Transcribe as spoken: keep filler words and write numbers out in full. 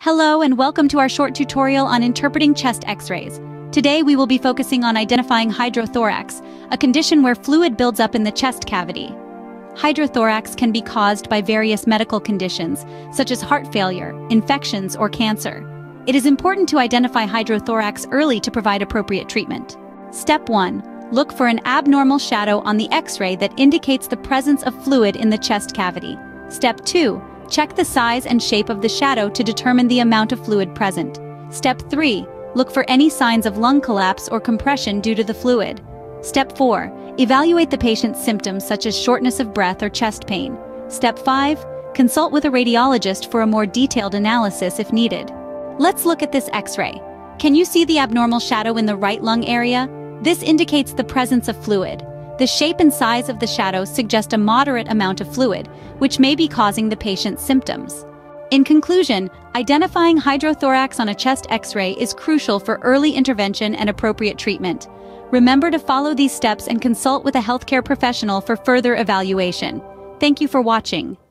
Hello and welcome to our short tutorial on interpreting chest X-rays. Today we will be focusing on identifying hydrothorax, a condition where fluid builds up in the chest cavity. Hydrothorax can be caused by various medical conditions, such as heart failure, infections, or cancer. It is important to identify hydrothorax early to provide appropriate treatment. Step one. Look for an abnormal shadow on the X-ray that indicates the presence of fluid in the chest cavity. Step two. Check the size and shape of the shadow to determine the amount of fluid present. Step three. Look for any signs of lung collapse or compression due to the fluid. Step four. Evaluate the patient's symptoms such as shortness of breath or chest pain. Step five. Consult with a radiologist for a more detailed analysis if needed. Let's look at this X-ray. Can you see the abnormal shadow in the right lung area? This indicates the presence of fluid. The shape and size of the shadow suggest a moderate amount of fluid, which may be causing the patient's symptoms. In conclusion, identifying hydrothorax on a chest X-ray is crucial for early intervention and appropriate treatment. Remember to follow these steps and consult with a healthcare professional for further evaluation. Thank you for watching.